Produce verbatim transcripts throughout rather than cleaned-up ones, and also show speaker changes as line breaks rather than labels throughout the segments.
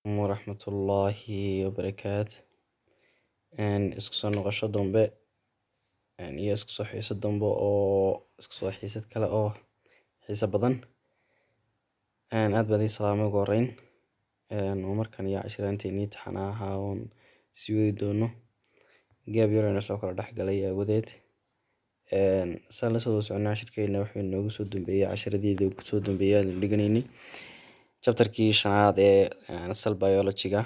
ورحمة الله وبركاته een isku soo noqosho dambe een iyo isku soo xiisad dambe oo isku soo xiisad kale oo xiisa badan een aad baan idin salaamay ugu horeyn een oo markan iyo cashiraanteennii taxanaha ahaa oon sii wadi doono gaab yar aynu soo kala dhex galay aawadeed een saan la soo soconay cashirkeena wuxuu inoogu soo dambeeyay cashiradeedii ugu soo dambeeyay aan dhiganaynay chapterkii shanaad ee cell biology-ga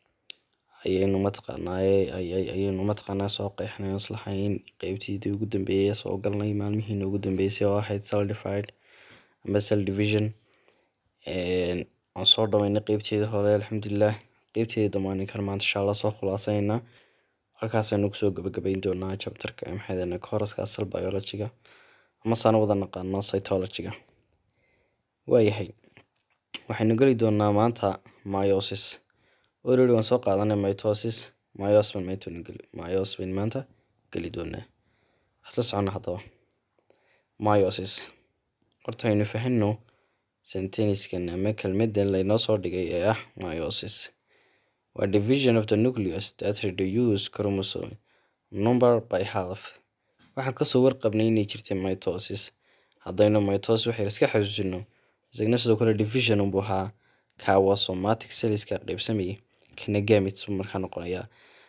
ayaynu mataqaanaa ayaynu mataqaanaa soo qeexnay islahayn qaybtii ugu dambeeyay soo galnay maalmihii ugu dambeysay oo ahayd cell divide ama cell division een aan soo dhameynay qaybteeda hore alxamdulillah qaybteeda dhammaan kan maanta insha Allah soo khulaasaynaa halkaas aynu ku soo gabagabayn doonaa chapterka maxayna course-ka cell biology-ga ama saan wada naqaano cytology-ga waayahay waxaynu gali doonaa maanta meiosis already waan soo qaadanay mitosis meiosis baan maanta gali meiosis baan maanta gali doonaa hasla socona hadaba meiosis horta aynu fahanno sentence-kan ama kelmaddan laynoo soo dhigay ee ah meiosis waa division of the nucleus that reduce chromosome number by half waxaan kasoo warqabnay inay jirtay mitosis haddaynu mitosis waxay iska xasuusino isagna sidoo kale division uu ahaa ka waa somatic cells-ka qaybsamay kana gametes markaa noqonaya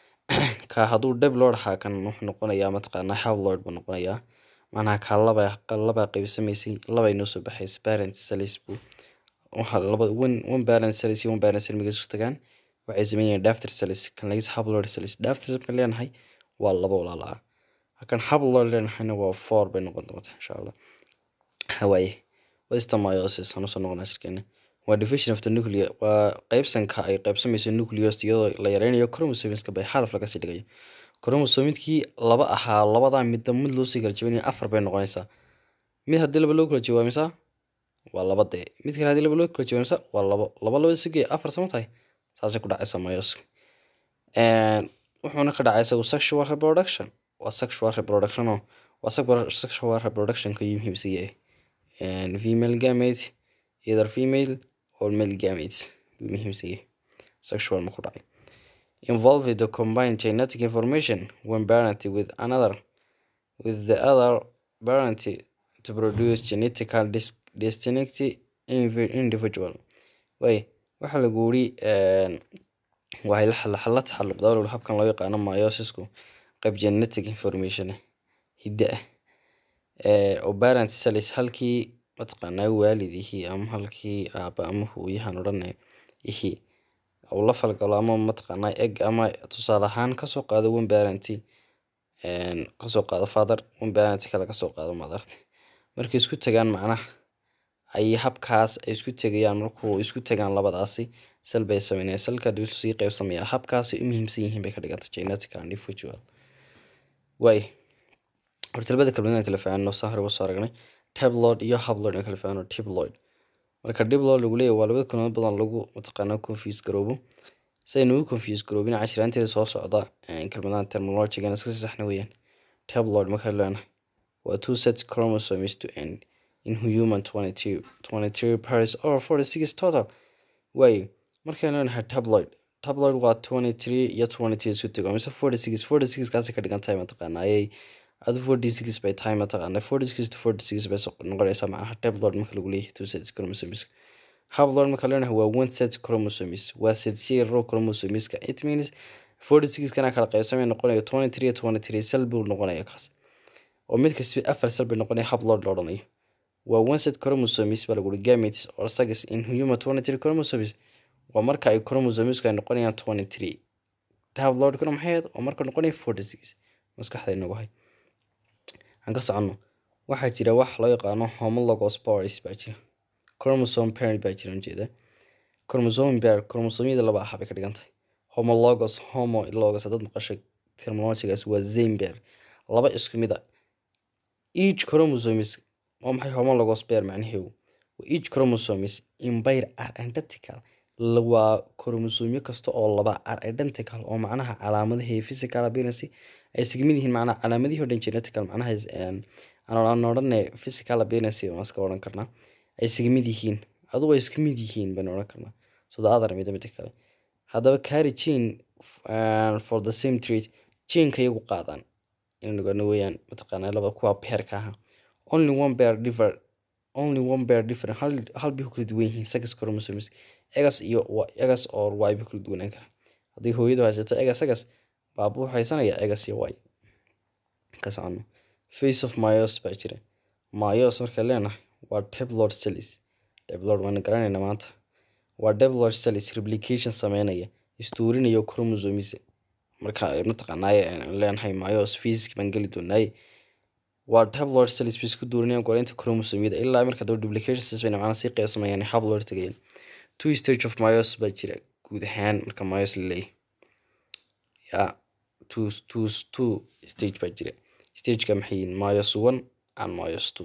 ka haduu double ahaa kan wuxuu noqonayaa mataqaanaa haploid buu noqonayaa macnaha ka laba laba qaybsamaysay laba inoo soo baxay parent cells buu waxa laba one one parent cells iyo one parent cell miga isku tagaan waxay sameeyeen daughter cells kan laga haploid cells daughter cells kan leenahay waa laba walaal ah kan haploid leenahayna waa four bay noqon doontaa insha Allah hawaaye wasta meiosis aan soo noqonaa shirkeena waa division of the nucleus waa qaybsanka ay qaybsamayso nucleus iyadoo la yareynayo chromosomeska bay half laga sii dhigayo chromosomeskii laba ahaa labada mid mid loo sii kala jebinayo afar bay noqonaysaa mid hadii laba loo kala jebinayo mise waa laba de mid kale hadii laba loo kala jebinayo mise waa laba laba loo sii afar samatahay saas ku dhacaysa meiosis een wuxuuna ka dhacaysa sexual reproduction waa sexual reproduction oo waa sexual reproduction ka muhiimsan and female gametes either female or male gametes muhiimsan sexual ma ku dhacay involved the combined genetic information when parented with another with the other parent to produce genetically distinct individual way waxa lagu wari een waxay la xal la taxalluq dawlad habkan loo yaqaan meiosis-ku qayb genetic information hidda ee oo parent cells halkii mataqaanaa waalidihii ama halkii aaba ama hooyahan oranay ihi oo la falgalo ama mataqaanaa egg ama tusaale ahaan ka soo qaado one parent een ka soo qaado father one parent kale ka soo qaado mother markay isku tagaan macnaha ay habkaas ay isku tagayaan markuu isku tagaan labadaasi cell bay sameeyaan cellka dib u sii qaybsamaya habkaas ay muhiimsan yihiin bay ka dhiganta genetic individual way horta labada kalmadana kala faano sahar waa soo aragnay tabloid iyo haploid kala faano tabloid marka diploid lagu leeyahay waa laba kalmood badan lagu mataqaanaa confuse garoobo saynu confuse garoobina cashiraanteeda soo socda kalmadahan terminology-gan iska saxna weeyaan tabloid marka leeyahay waa two sets chromosomes to end in human twenty-two twenty-three pairs or forty-six total way marka leeyahay tabloid tabloid waa twenty-three iyo twenty-two isku tago mise forty-six forty-six kaas ka dhigan tahay mataqaanaa ay adu forty-six by time mataqaanaa forty-six to forty-six bay soo noqonaysaa macnaha tabloid marka lagu leeyahay two sets chromosomes haploid marka leeyahay waa one set chromosomes waa set zero chromosomes ka it means forty-six kana kala qaybsamay noqonayo twenty-three iyo twenty-three cell buu noqonayaa kaas oo mid kasta afar cell bay noqonaya haploid loo dhanayo waa one set chromosomes baa lagu leeyahay gametes or sex in human twenty-three chromosomes waa marka ay chromosomes ka noqonayaan twenty-three haploid kana maxay oo marka noqonayo forty-six maskaxda inagu hay aan ka socono waxa jira wax loo yaqaan homologous pairs baa jira chromosome pair baa jira jeeda chromosome pair chromosomeyada laba ah bay ka dhigan tahay homologous homologous dad maqashay terminology-gaas waa same pair laba isku mid ah each chromosomes oo maxay homologous pair macnaheedu each chromosomes in pair are identical waa chromosome kasta oo laba are identical oo macnaha calaamadaha physical appearance ay sigmid yihiin macnaha calaamadihii oo genetical macnaha aan aan oranay physical appearance ma iska oran karnaa ay sigmid yihiin adu way isku mid yihiin baan oran karnaa so the other mid mid kale haddaba carry gene uh, for the same trait geneka iyagu qaadaan inaan ogaano weeyaan mataqaanaa laba kuwa pairka aha only one pair differ only one pair different hal hal bay ku kala duwan yihiin sex chromosomes egas iyo egas or y bay kala duwanaan karaan haddii hooyadu haysato egas egas baabu wuxuu haysanayaa egas iyo y ka socono phase of meiosis baa jira meiosis marka leenahay waa diploid cells diploid waan garanayna maanta waa diploid cells replication sameynaya istuurinayo chromosomes marka mataqaanaa leenahay meiosis physics baan geli doonaa waa diploid cells bis ku dooranayaan goreynta chromosomeda ilaa marka daba duplication sameeyaan macna si qeybsamayaan haploid tagayaan two stage of meiosis baa jira guud ahaan marka meiosis leeyahay ya two two two stage baa jira stage ka maxay meiosis one and meiosis two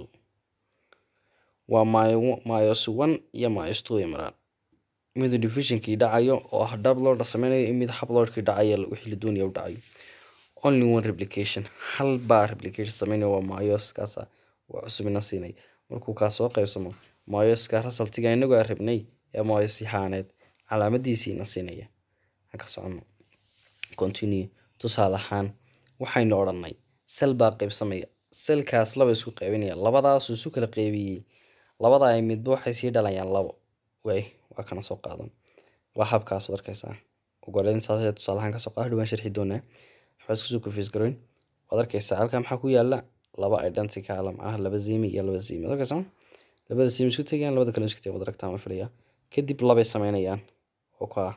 waa meiosis one iyo meiosis two yamaraan mid division kii dhacayo oo ah diploid sameynayo mid haploid kii dhacayo wixii la doonayo dhacayo only one replication hal bar replication sameynayo waa meiosis kaas waa cusubina siinay markuu ka soo qaybsamo meiosis ka resultiga inagu arabnay ee meiosis haaneed calaamadiisina siinaya haka socono continue tusaale ahaan waxaynu oranay cell baa qaybsamaya cellkaas laba isku qaybinaya labadaas isku kala qaybiyay labada ay midba waxay sii dhalayaan labo way waa kana soo qaadan waa habkaas arkaysaa ugoreyn saasay tusaale ahaan ka soo qaado waan sharxi doonaa waxaad isku soo fiis garoyn waad arkaysaa halka maxaa ku yaala laba identical ah laba zimi iyo laba zimi arkaysaa labada zimi isku tagayaan labada kale isku tagay wad aragtaa ma filaya kadib laba sameynayaan oo ka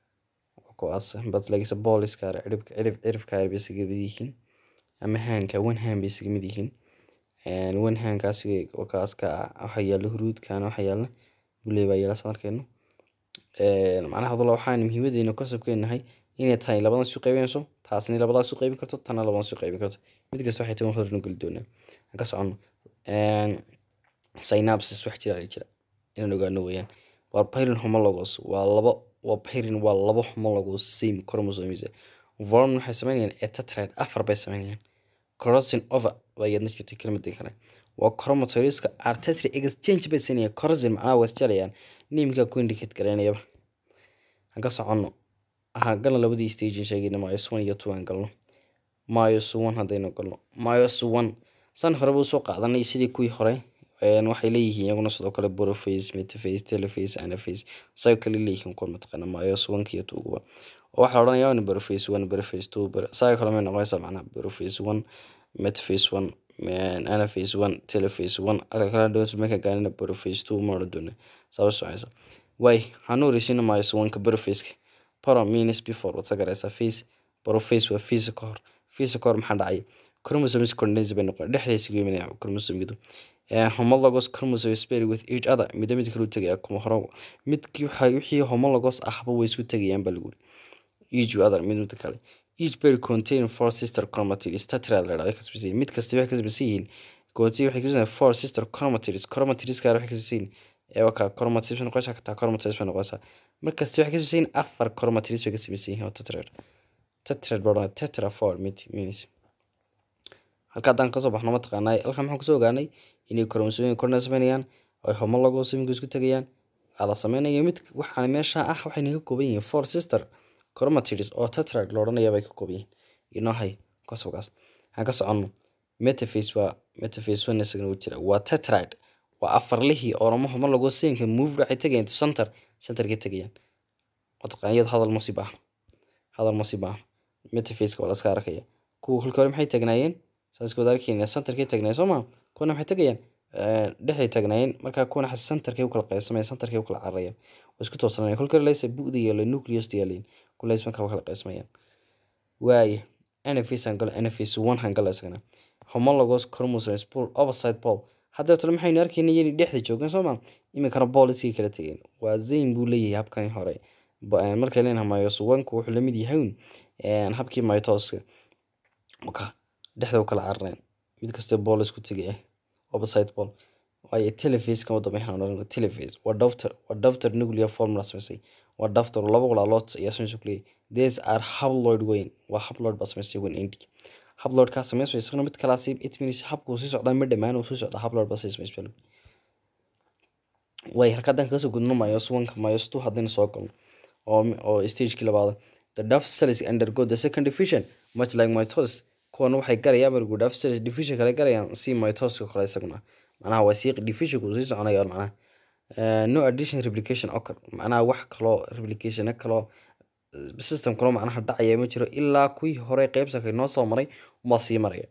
oo kaas bad lagisa booliska ciribka cirib ciribka ciribka yihiin ama hanka one hand bay isga mid yihiin een one hand kaas oo kaas ka waxa yaalo huruud kana waxa yaalo bulay baa yaala sanarkeeno een macnaha hadal waxaan muhiimadeena ka sabkeenahay inay tahay labadan isku qaybinayso taasna labadan isku qaybin karto tan labadan isku qaybin karto mid kasta waxay tahay horna gal doonaa ka socono een synapses wax jira jira inaan ogaano weeyaan waa pairing homologous waa labo waa pairing waa labo homologous same chromosomes form waxay sameeyaan tetrad afar bay sameeyaan crossing over way yadna jirta kelmadda kale waa chromatoreska artery exchange bay sameeyaan crossing macnaha waa isjalayaan nimka ku indicate gareynaya ka socono aha galna labadii stage sheegayna meiosis one iyo two aan galno meiosis one hadaynu galno meiosis one san hore buu soo qaadanay sidii kuwii hore een waxay leeyihiin iyaguna sidoo kale prophase metaphase telophase anaphase say kale leeyihiin ku mataqaana meiosis one iyo two oo waxa la oranayaa in prophase one prophase two say kale ma noqonaysa macna prophase one metaphase one anaphase one telophase one kala doos ma ka gaarina prophase two ma doona sabab soo way hanu risina meiosis one ka prophase para means before what's a garaysa phase prophase waa phase ka hor phase ka hor maxaa dhacay chromosomes condense bay noqon dhexdiisa ku yimaadaan chromosomedu ee homologous chromosomes pair with each other mid mid kale u tagaya kuma horo midkii waxa wixii homologous ahba way isku tagayaan balguul each other mid mid kale each pair contain four sister chromatids tetrad la yiraahdo kasbisiin mid kasta waxay kasbisiin gooti waxay kasbisiin four sister chromatids chromatids ka waxay kasbisiin ee waka chromatids noqosha ka chromatids noqosha marka si waxay kasbisiin afar chromatids way kasbisiin oo tetrad tetrad baa tetra four means halka dan ka soo baxno ma taqaanay halka maxaan ku soo ogaanay inay chromosome corner sameeyaan oo homologous simiga isku tagayaan ala sameeyay mid waxaan meesha ah waxay naga kooban yihiin four sister chromatids oo tetrad la oranayo bay ka kooban yihiin inahay ka soo gaas aan ka socono metaphase waa metaphase one isagana uu jira waa tetrad waa afar lixii oo homologous simiga move waxay tagayaan to center center ka tagayaan wataqaaniyad hadal musiba hadal musiba metaphase ka wala iska arkaya kuwa halka hore maxay tagnaayeen saasku darkiina centerkii tagnay Soomaa kuna waxay tagayaan ee dhexay tagnaayeen marka kuna xas centerkii u kala qaybsamay centerkii u kala cararayaan oo isku toosanayaan kulka leeysa buudi iyo nucleus diyaleen kuleys marka u kala qaybsamayaan way anaphase angle anaphase one angle isagana homologous chromosomes pull opposite pole hadda tala maxay arkaynaa inay dhexda joogan Soomaa imika policy kala tageen waa zayn buu leeyahay habkan hore marka leenahay meiosis one ku wuxuu la mid yahay een habkii mitosis oka dhexda kala carreen mid kasta bool isku tagay opposite pole way telophase ka wada maxaan oran telophase waa doctor waa doctor nuclear formula sameysay waa doctor laba walaalood iyo sameysay kaliya these are haploid weyn waa haploid bas sameysay weyn indi haploid ka sameysay isaguna mid kala siib it means habku sii socda mid dhamaan uu sii socda haploid bas sameysay way halka dan ka soo gudno meiosis one ka meiosis two hadana soo galno oo oo stage kii labaad the duct cells undergo the second division much like mitosis kuwan waxay galayaan markuu duct cells division kale galayaan si mitosis kale isaguna macnaha waa sii division ku sii soconaya macnaha no addition replication occur macnaha wax kale replication kale system kale macnaha dhacaya ma jiro ilaa kuwii hore qaybsakay noo soo maray uma sii maraya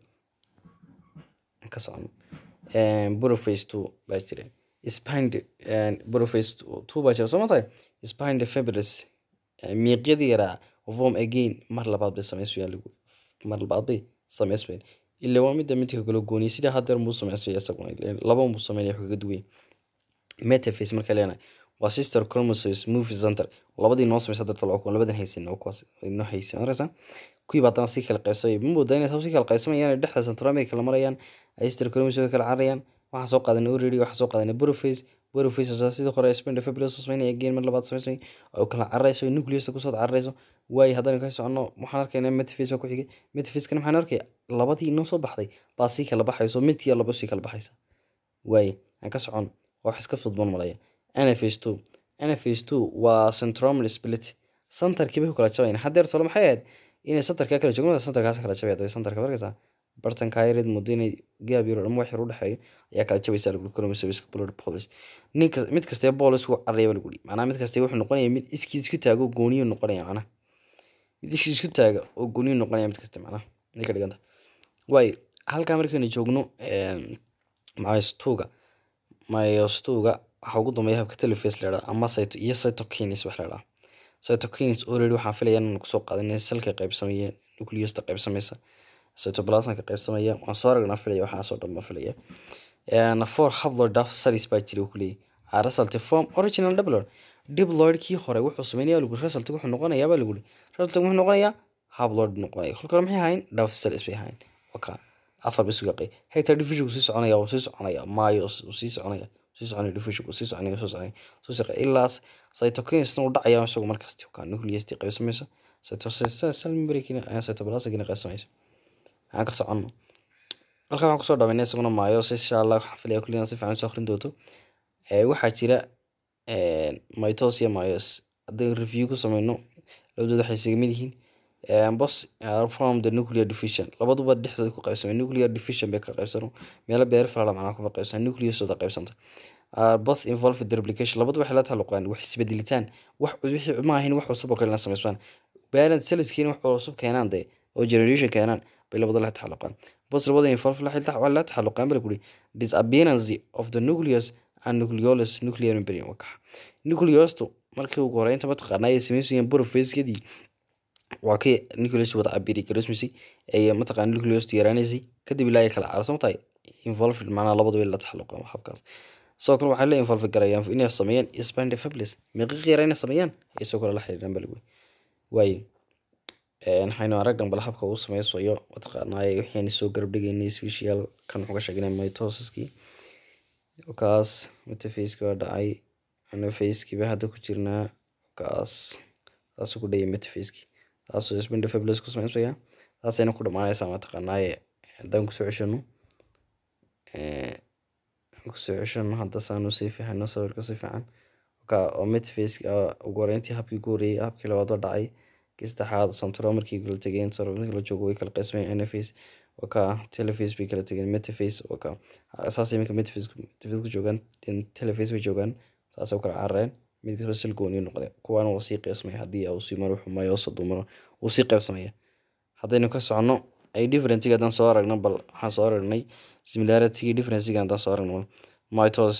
ka socono prophase two baa jira spine prophase two baa jira soomaalta spine fibrous miiqyadii yaraa form again mar labaad bay samaysmayaan lagu mar labaad bay samaysmayaan ilaa waa midda midka kale gooni sida hadda muu samaysmayay isaguna laba muu sameeyay wax kaga duwan metaphase marka leena waa sister chromosomes move center labadii noo sameysay dadka loo labadan haysan oo kuwaas inoo haysan arasa kuwii badan si kala qaybsamay ma moodayna si kala qaybsamayaan dhexda centromere kala marayaan sister chromosomes kala carayaan waxa soo qaadanay already waxa soo qaadanay prophase prophase oo sidoo hore spindle fibrous sameynay again mar labaad samaysay oo kala carayso nucleus ku soo carayso way haddana ka socono waxaan arkaynaa metaphase ku xigay metaphase kan waxaan arkay labadii noo soo baxday baa si kala baxayso mid iyo laba si kala baxaysa way aan ka socon wax iska fudban malaya anaphase two anaphase two waa centromere split centerkii bay kala jabayaan hadeer soo maxay ahayd inay centerka kala joogno centerkaas kala jabay way centerka markaysa bartan kayrid mudane gaab yar ama wax yar u dhaxeeyo ayaa kala jabaysa lagu chromosomes blood policy ninka mid kasta bolis uu carreeyay lagu dhig macnaha mid kasta wuxuu noqonayaa mid iskiis isku taago gooniyo noqonaya macnaha mid iskiis isku taago oo gooniyo noqonaya mid kasta macnaha ninka dhiganta way halka markaynu joogno ee myostuga myostuga waxa ugu dambeeya habka telophase leeyahay ama cyto iyo cytokines wax leeyahay cytokines already waxaan filayaa inaan ku soo qaadanay salka qaybsamaya nucleus ta qaybsamaysa cytoplasm ka qaybsamaya waan soo aragnaa filaya waxa soo dhanba filaya ee four haploid duct cells baa jira ku leeyahay result form original diploid diploid kii hore wuxuu sameeyaa lagu result wuxuu noqonayaa baa lagu result wuxuu noqonayaa haploid noqonaya kulka maxay ahayn duct cells bay ahayn waka afar bisu gaqay hector division sii soconaya oo sii soconaya myos sii soconaya sii soconaya division sii soconaya soo soconaya soo soconaya ilaa cytokines uu dhacaya isagu markasta ka nucleus tii qaybsamaysa cytosine cell membrane kina cytoplasm kina qaybsamaysa aan ka socono halka waxaan ku soo dhameynay isaguna myos insha Allah waxa filaya kulliina si fiican soo akhrin doonto ee waxa jira ee mitosis iyo myos haddii review ku sameyno labadooda waxay isaga mid yihiin ee boss are from the nuclear division labaduba dhexdooda ku qaybsamay nuclear division bay ka qaybsano meel beer fala macna ku qaybsan nucleus oo qaybsanta are both involved in the replication labaduba waxay la taluqaan wax isbedelitaan wax wixii ma ahayn wax cusub oo kale la sameysmaan balance cells kiina wax cusub keenan de oo generation keenan bay labada la taluqaan boss labada involved la xilta wala taluqaan bal kuli disappearance of the nucleus and nucleolus nuclear membrane waka nucleus to markii ugu horeynta mataqaanay sameeyeen prophase-kadii waa kay nucleus wada cabiri garismisi ay mataqaan nucleus tiyaraanaysi kadib ilaa ay kala carsamtay involved maana labadu way la taxalluqaan habkaas soo kale waxa la involve garayaan inay sameeyaan spine fibrous miiqi qeyrayna sameeyaan ay soo kale la xiriiraan balgu way een hayno aragdan bal habka uu sameeyo mataqaanay waxaan soo garab dhigaynay special kan uga sheegnay mitosiski kaas metaphase-ka dhacay anaphase-ki ba hadda ku jirnaa kaas taas ku dhayay metaphase-ki taas oo spindle fibrous ku sameeyay taas ayna ku dhamaanaysa mataqaanay haddaan ku soo ceshano ee ku soo ceshano hadda saanu si fiican oo sawirka si fiican ka oo metaphase ugu horeyntii habkii gooriyay habkii labaad oo dhacay kistaxaad centromerkii kala tageen centromerkii la joogo way kala qaybsameen anaphase waka telophase bay kala tageen metaphase waka asaasi iminka metaphase metaphase ku joogan telophase bay joogan saas oo kala carreen mid kale sil gooni noqday kuwaan oo sii qaybsamay hadii uu si mar wuxuu mayo soo dumaro uu sii qaybsamay hadaynu ka socono ay difference gadan soo aragno bal waxaan soo aragnay similarity difference gadan soo aragno mitosis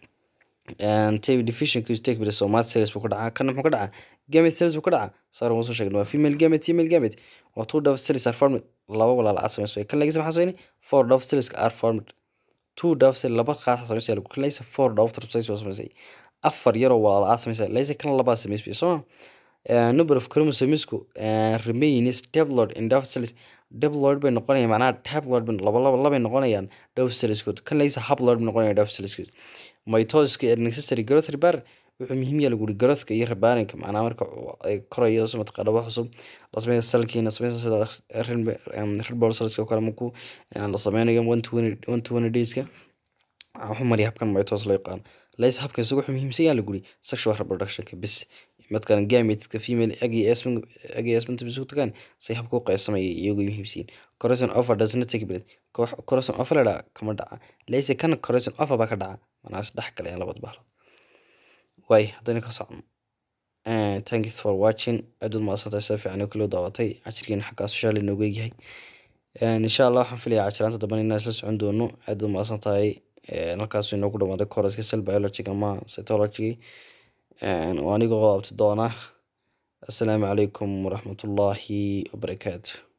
and T B division ku take place so much cells ku dhaca kan muxuu ka dhaca gamete cells ku dhaca saaro soo sheegno waa female gamete female gamete waa two dove cells are formed laba walaal asmayso kan laga sameeyay four dove cells are formed two dove cells laba qaas sameeyay kan laga four dove cells soo sameeyay afar yar oo walaal asmayso laga kan laba sameeyay soo number of chromosomes ku remains diploid in dove cells diploid bay noqonayaan macnaha diploid bay laba laba laba noqonayaan dove cells kan laga haploid bay noqonayaan dove cells mitosis ee necessary growth repair wuxuu muhiim yahay lagu growth iyo repairing macnaha marka ay korayo soo mataqaana wax cusub la sameeyo salkiina sameeyo sida red blood cells oo kale markuu la sameeyo one to twenty days ka wuxuu mariyo habkan mitosis loo yaqaan lays habkan isagu wuxuu muhiimsan yahay lagu sexual reproduction ka bis مثلا gameteska female egg iyo sperm egg iyo sperm isugu tagaan say habka u qaybsamaya iyagu muhiimsiin correlation offer does not take place koox correlation offer la kama dhaca layse kan correlation offer ba ka dhaca manaa saddex kale ee labad bahlo way hadana ka socon and thank you for watching adud ma asata si fiican kula daawatay ajirkeen xaqaa social inoogu yahay and insha Allah waxaan filayaa ajiraanta daban inaan isla socon doono adud ma asantahay halkaas inoogu dhamaaday course-ka cell biology ama cytology and waaniga qabta doona. Assalamu alaikum warahmatullahi wabarakatuh.